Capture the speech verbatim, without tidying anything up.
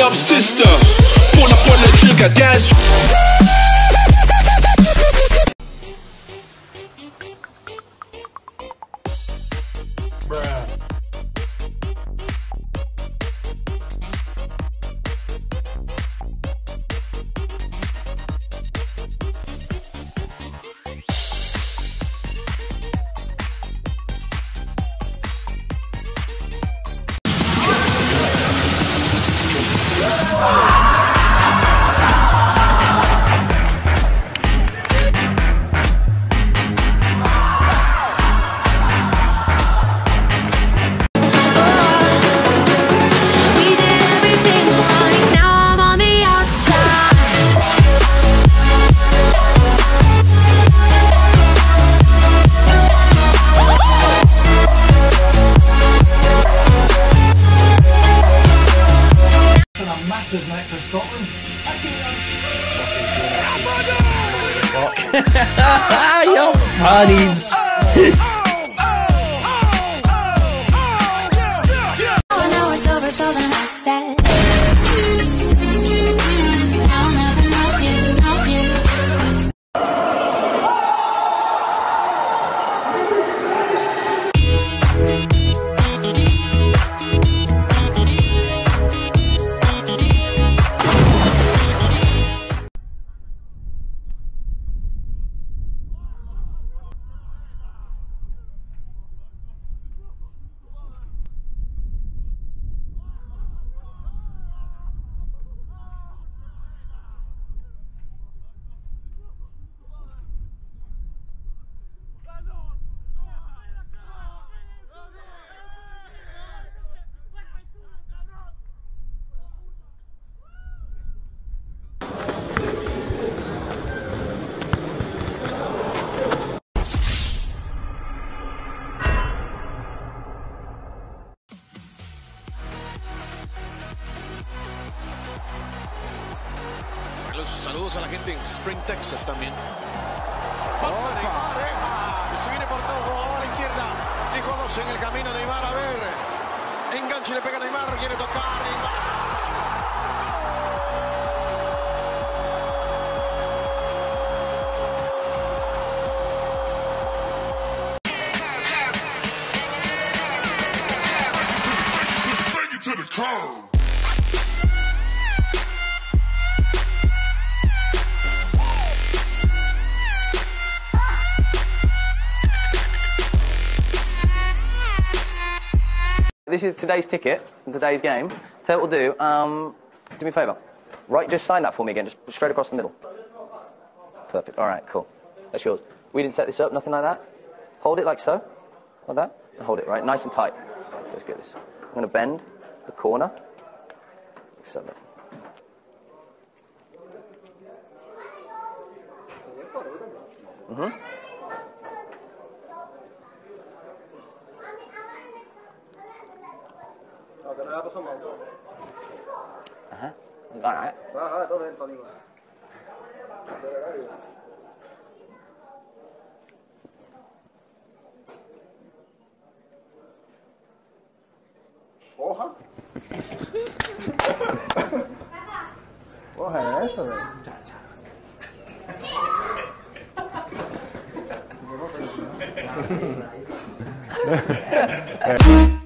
up, sister. Pull up on the trigger, dance. Massive night for Scotland. Yo, parties. I know it's over, so then I said I'll never know you, know you. Saludos a la gente en Spring, Texas también. Pasa Neymar, eh. Se viene por todo, a la izquierda. Dejó dos en el camino Neymar, a ver. Enganche y le pega Neymar, quiere tocar Neymar. This is today's ticket, today's game. So what we'll do, um, do me a favour. Right, just sign that for me again, just straight across the middle. Perfect, all right, cool. That's yours. We didn't set this up, nothing like that. Hold it like so, like that. And hold it, right, nice and tight. Let's get this. I'm going to bend the corner. Like so. Mm-hmm. Ajá, alright. Porra! Porra, é essa, velho?